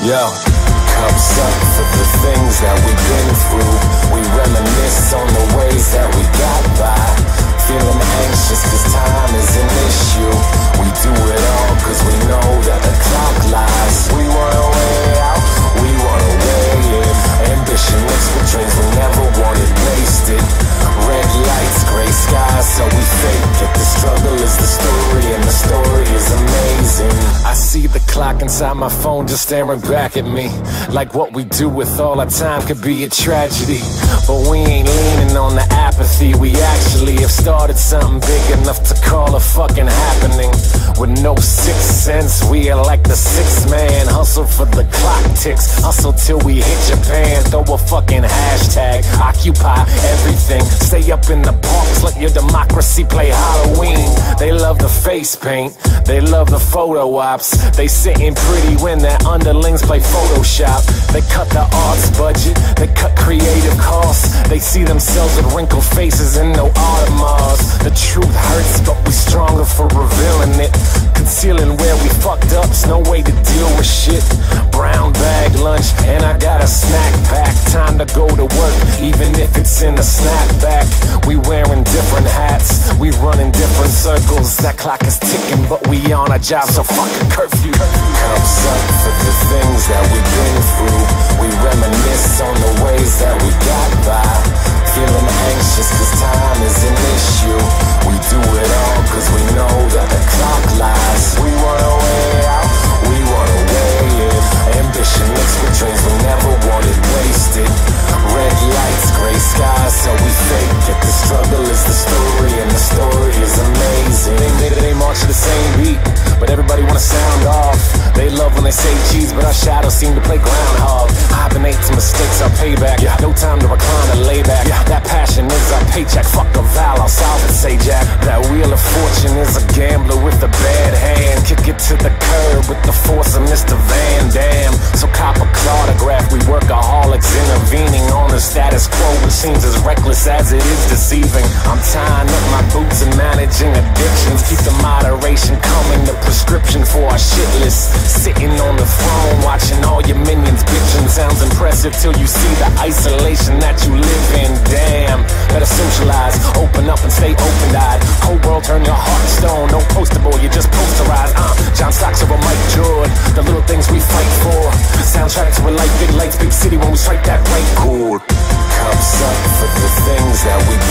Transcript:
Yo, cups up for the things that we've been through. We reminisce on the ways that we got by. Feeling anxious cause time is an issue. We do it all cause we know that the clock lies. We want a way out, we want a way in. Ambition mixed with dreams we never wanted wasted. Red lights, gray skies, so we fake it. The struggle is the story and the story is amazing. I see the clock inside my phone just staring back at me, like what we do with all our time could be a tragedy. But we ain't leaning on the apathy. We actually have started something big enough to call a fucking happening. With no sixth sense, we are like the sixth man. Hustle for the clock ticks, hustle till we hit Japan. Throw a fucking hashtag, occupy everything. Stay up in the parks, let your democracy play Halloween. They love the face paint, they love the photo ops. They sitting pretty when their underlings play Photoshop. They cut the arts budget, they cut creative costs. They see themselves with wrinkled faces and no Audemars. The truth hurts, but we stronger for revealing it. Concealing where we fucked up's no way to deal with shit. Brown bag lunch, and I got a snack pack. Time to go to work, even if it's in a snapback. We wearing different hats, we running different circles. That clock is ticking, but we on our job, so fuck a curfew. Cups up for the things that we've been through. We reminisce on the ways that we got by. Feeling anxious cause time is an issue. We do it all cause we know that the clock lies. We want a way out, we want a way in. Ambition mixed with dreams we never wanted wasted. Red lights, gray skies, so we fake it. The struggle is the story and the story is amazing. They march to the same beat, but everybody wanna sound off. They love when they say cheese, but our shadows seem to play groundhog. Hibernate to mistakes, our payback. No time to recline or lay back. That passion is our paycheck. Fuck a vow, I'll solve it, say Jack. That wheel of fortune is a gambler with a bad hand. Kick it to the curb with the force of Mr. Van Damme. So cop a autograph, we workaholics intervening on the status quo, which seems as reckless as it is deceiving. I'm tying up my boots and managing addictions. Keep the moderation coming, the prescription for our shit list. Sitting on the throne, watching all your minions bitching. Sounds impressive till you see the isolation that you live in. Damn, better socialize, open up and stay open-eyed. Whole world turn your heart to stone, no poster boy, you just posterize. John Stocks over Mike Jordan, the little things we fight for. Soundtrack to a life, big lights, big city when we strike that right chord. Cups up for the things that we